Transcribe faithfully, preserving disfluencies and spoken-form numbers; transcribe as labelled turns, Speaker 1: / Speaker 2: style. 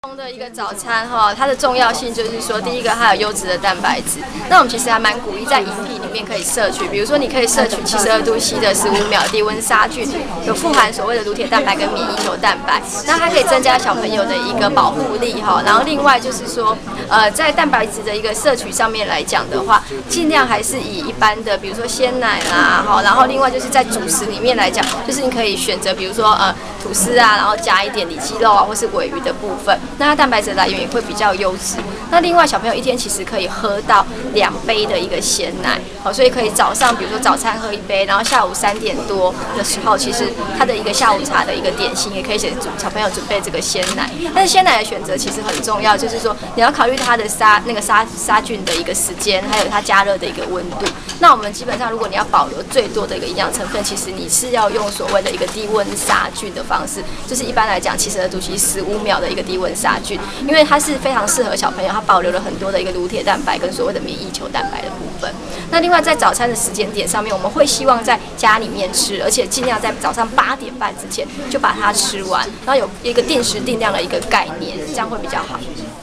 Speaker 1: 的一个早餐哈，它的重要性就是说，第一个它有优质的蛋白质。那我们其实还蛮鼓励在饮品里面可以摄取，比如说你可以摄取七十二度 C 的十五秒低温杀菌，有富含所谓的乳铁蛋白跟免疫球蛋白，那它可以增加小朋友的一个保护力哈。然后另外就是说，呃，在蛋白质的一个摄取上面来讲的话，尽量还是以一般的，比如说鲜奶啦哈。然后另外就是在主食里面来讲，就是你可以选择，比如说呃吐司啊，然后加一点里脊肉啊，或是鲔鱼的部分。那它蛋白质来源也会比较优质。那另外小朋友一天其实可以喝到两杯的一个鲜奶，好，所以可以早上比如说早餐喝一杯，然后下午三点多的时候，其实它的一个下午茶的一个点心也可以给小朋友准备这个鲜奶。但是鲜奶的选择其实很重要，就是说你要考虑它的杀那个杀杀菌的一个时间，还有它加热的一个温度。那我们基本上如果你要保留最多的一个营养成分，其实你是要用所谓的一个低温杀菌的方式，就是一般来讲七十二度 C 十五秒的一个低温杀菌，因为它是非常适合小朋友，它保留了很多的一个乳铁蛋白跟所谓的免疫球蛋白的部分。那另外在早餐的时间点上面，我们会希望在家里面吃，而且尽量在早上八点半之前就把它吃完，然后有一个定时定量的一个概念，这样会比较好。